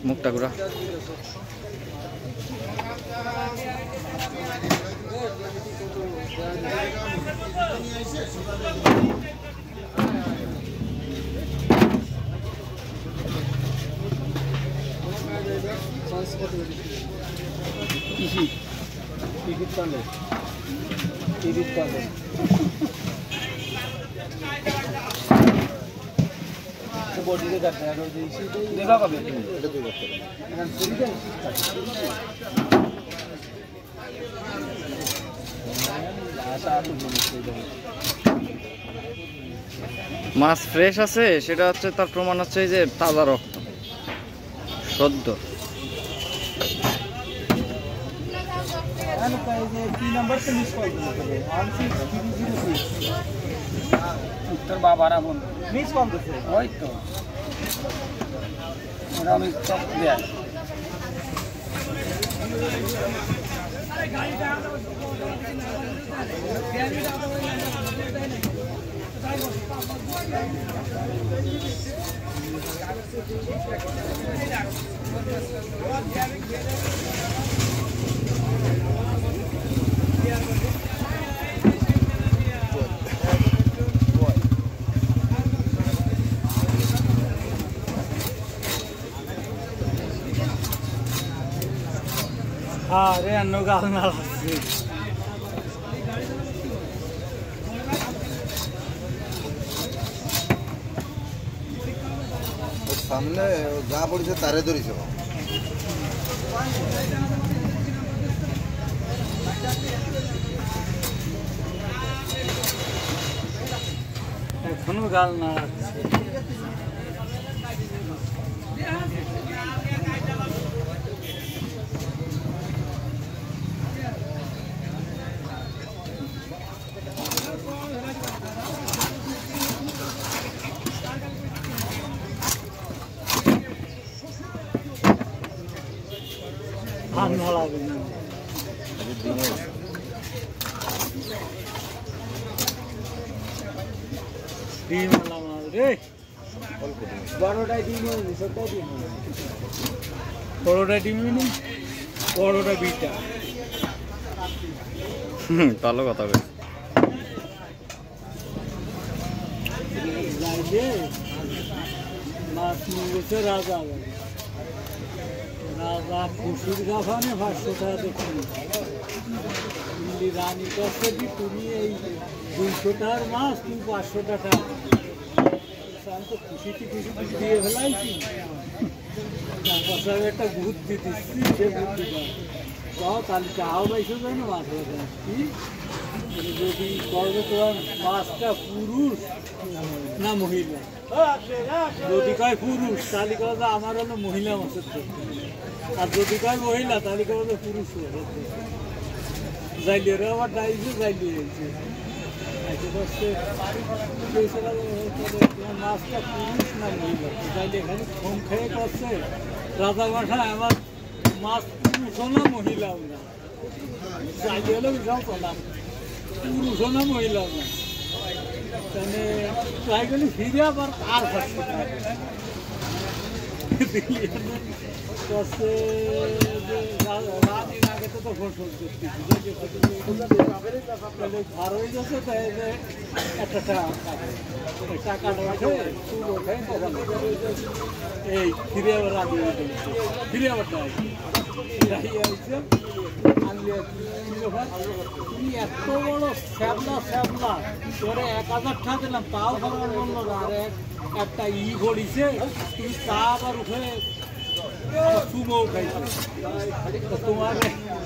মুখটা ঘুরা। বডিতে কাটতে আর ওই সেইটাই দেখা পাবে এটা তুই করতে এখন শরীরটা মাছ ফ্রেশ আছে, সেটা হচ্ছে তার প্রমাণ হচ্ছে যে তাজা রক্ত সদ্য। তোর বাবারা বল মিস কল দিচ্ছে ওই তো ওরা আমি চক দেয় अरे अन्नो गाल ना सामने जहाँ पड़ी से तारे धरी से गाल ना बड़ोटा डिम बड़ोटा बीटा ভালো কথা বল। মাছ নিয়ে গেছে রাজা রাজা খুশির গাফানে 500 টাকা দেখুন রানী কাছে কি তুমি এই 200 টাকার মাছ তুমি 500 টাকা আমি তো খুশিতে খুশি দিয়ে ফেলাইছি তার একটা বুদ্ধি দিচ্ছি সে বুদ্ধিটা যাও তাহলে চাও পাইছো যায় না মাছ কি যদি করবে তোমার মাছটা পুরুষ না মহিলা যদি কয় পুরুষ তাহলে কয় আমার হলো মহিলা মাছের আর যদি কয় মহিলা তাহলে কয় পুরুষ যাইলে রে আবার ডাইছে যাইলে মাছটা পুরুষ না মহিলা যাইলে এখানে ফোন খেয়ে করছে রাজা বাসা আমার মাছ পুরুষও না মহিলাও না যাইলে হলো বিশাল করলাম পুরুষও না মহিলাও না তাহলে ট্রাই করলে ফিরে আবার আর করছে রানীর আগে তো ফসল করতেছি ভার হয়ে যাচ্ছে তাই একটা টাকাটা ওঠে চুল ওঠে এই ফিরে আবার রানী ফিরে আবার হয়েছে তুমি এত বড় শ্যাবলা তোরে 1000 টাকা দিলাম তাও খাবার বললো না আর একটা ঘড়িছে তুমি তা আবার উঠে চুমো খাইছো তোমার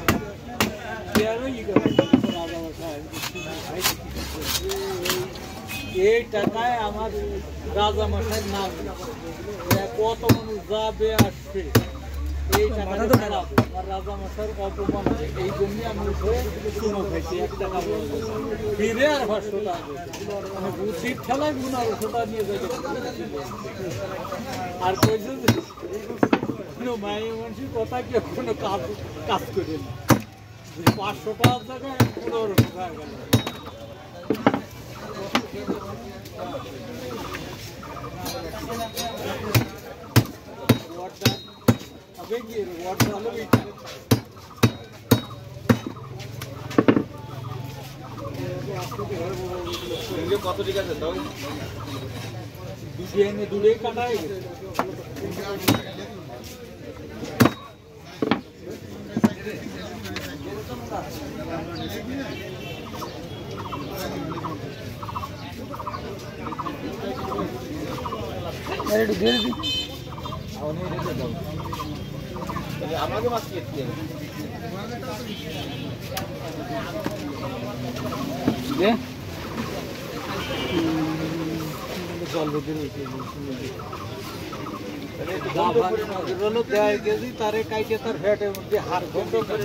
এই টাকায় আমার রাজা মশাইয়ের নাম কত মানুষ যাবে আসবে এই টাকাটা খারাপ আমার রাজা মশাইয়ের অপমান এই জন্যই আমি উঠে চুমো খাইছি 1 টাকা ফিরে আর 500 টাকা মানে বুদ্ধির খেলায় গুণার ওষুধটা নিয়ে যাই আর কইছে মায়ের মানুষের কথা কি কোনো কাজ করে না 500 টাকার জায়গায় 1500 টাকা গেল বেগিয়ে ওয়াট ভালো বেগিয়ে কত ঠিক আছে তাও দুধে দূরে কাটাই আমাকে মাছ খেতে জল বেঁধে দেড় কেজি তারে কাইটে তার ফ্যাটের মধ্যে হাড় গন্ধ করে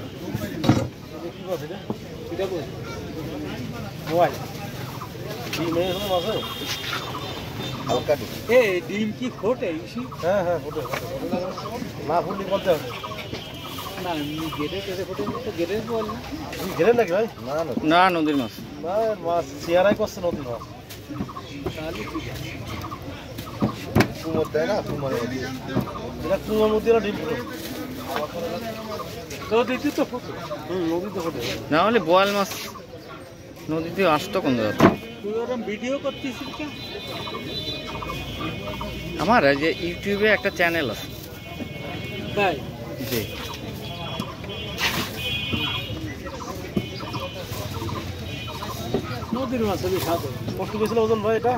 হালকা ডিম কি ফোটে ইসি হ্যাঁ হ্যাঁ ফোটে না ফুটলি বলতে হবে না এমনি গেড়ে টেরে ফোটে তো গেড়ে বল না গেলেন নাকি ভাই না না না নদীর মাছ না মাছ চেয়ারাই করছে নদীর মাছ তাহলে কি কুমোর দেয় না কুমোর এটা কুমোর মধ্যে না ডিম ফুটো নদীতে তো ফোটে নদীতে ফোটে না হলে বোয়াল মাছ নদীতে আসতো কোন জায়গা তুই ওরকম ভিডিও করতেছিস কেন আমার এই যে ইউটিউবে একটা চ্যানেল আছে তাই জি নদীর মাছ হলে সাথে কষ্ট গেছিল ওজন ভাই এটা